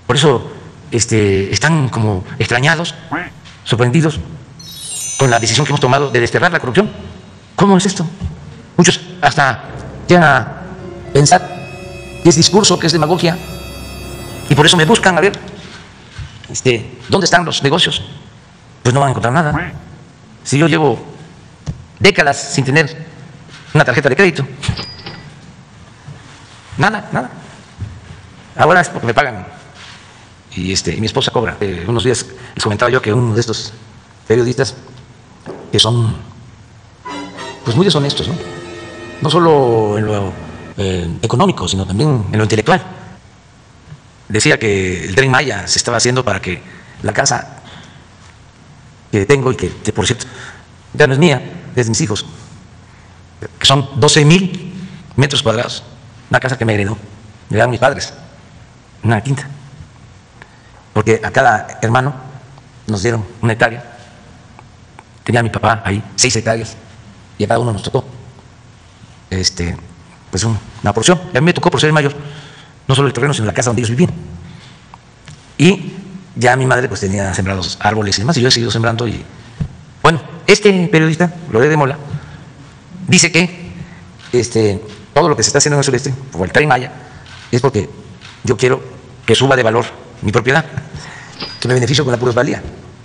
Por eso están como extrañados, sorprendidos con la decisión que hemos tomado de desterrar la corrupción. ¿Cómo es esto? Muchos hasta llegan a pensar que es discurso, que es demagogia, y por eso me buscan a ver dónde están los negocios. Pues no van a encontrar nada. Si yo llevo décadas sin tener una tarjeta de crédito, nada. Ahora es porque me pagan y mi esposa cobra. Unos días les comentaba yo que uno de estos periodistas que son pues muy deshonestos, no solo en lo económico, sino también en lo intelectual. Decía que el Tren Maya se estaba haciendo para que la casa que tengo y que por cierto ya no es mía, es de mis hijos, que son 12,000 metros cuadrados, una casa que me heredaron mis padres, una quinta, porque a cada hermano nos dieron una hectárea. Tenía mi papá ahí 6 hectáreas y a cada uno nos tocó pues una porción. Y a mí me tocó, por ser el mayor, no solo el terreno, sino la casa donde ellos vivían. Y ya mi madre pues tenía sembrados árboles y demás, y yo he seguido sembrando. Y bueno, este periodista, Loret de Mola, dice que todo lo que se está haciendo en el sureste, por el Tren Maya, es porque yo quiero que suba de valor mi propiedad, que me beneficio con la plusvalía.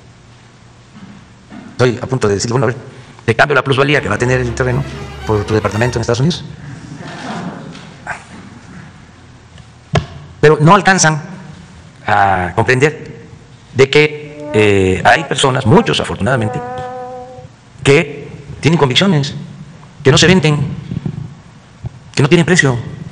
Estoy a punto de decirle, bueno, a ver, te cambio la plusvalía que va a tener el terreno por tu departamento en Estados Unidos. Pero no alcanzan a comprender de que hay personas, muchos afortunadamente, que tienen convicciones, que no se venden, que no tienen precio.